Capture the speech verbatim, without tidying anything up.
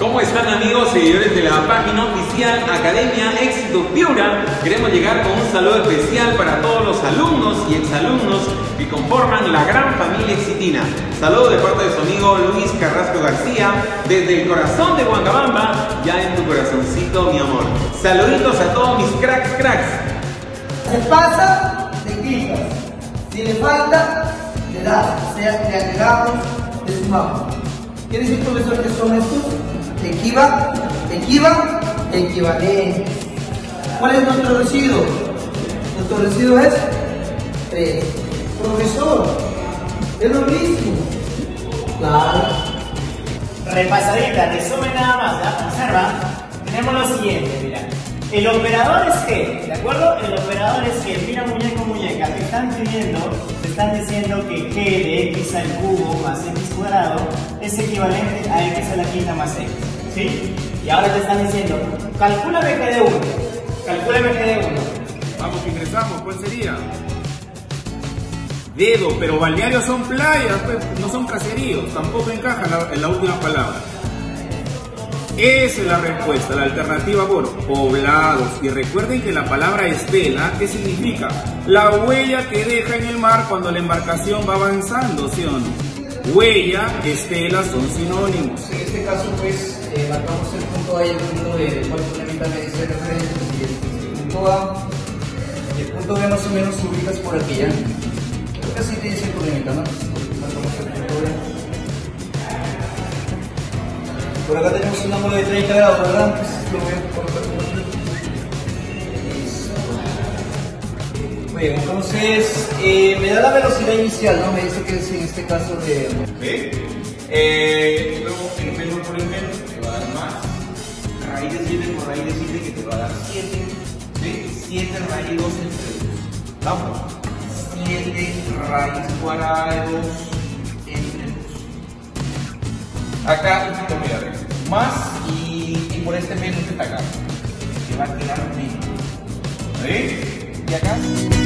¿Cómo están, amigos, seguidores de la página oficial Academia Éxito Piura? Queremos llegar con un saludo especial para todos los alumnos y exalumnos que conforman la gran familia exitina. Saludo de parte de su amigo Luis Carrasco García, desde el corazón de Huancabamba, ya en tu corazoncito, mi amor. Saluditos a todos mis cracks, cracks. Se pasa, le quitas. Si le falta, le das. O sea, le agregamos, le sumamos. ¿Quiere decir, profesor, que son estos? Equiva, equiva, equivalente. ¿Cuál es nuestro residuo? Nuestro residuo es tres. Profesor, es lo mismo. Claro. Repasadita, resumen nada más, ¿ya? Observa, tenemos lo siguiente, mira. El operador es que, ¿de acuerdo? El operador es que, mira muñeco, muñeca, te están pidiendo, te están diciendo que g de x al cubo más x cuadrado es equivalente a x a la quinta más x, ¿sí? Y ahora te están diciendo, calcúlame g de uno, calcúlame g de uno. Vamos, ingresamos, ¿cuál sería? Dedo, pero balnearios son playas, pues, no son caseríos, tampoco encaja la, en la última palabra. Esa es la respuesta, la alternativa por poblados. Y recuerden que la palabra estela, ¿qué significa? La huella que deja en el mar cuando la embarcación va avanzando, ¿sí o no? Huella, estela son sinónimos. En este caso, pues, eh, marcamos el punto A y el punto B, el cual fundamentalmente dice referencia. El punto A y el punto B más o menos se ubicas por aquí, ¿ya? Creo que así te dice el problemita, ¿no? Marcamos el punto B. Por acá tenemos un ángulo de treinta grados, ¿verdad? Entonces lo voy a colocar por aquí. Listo. Muy bien, entonces eh, me da la velocidad inicial, ¿no? Me dice que es en este caso de... ¿Sí? Eh, luego el menor por el menor te va a dar más. Raíz de siete por raíz de siete que te va a dar siete. ¿Sí? siete raíz dos entre dos. Vamos. siete raíz cuadrada de dos entre dos. Acá, mira, más y, y por este menos que está acá. Que va a quedar menos. ¿Sí? Y acá.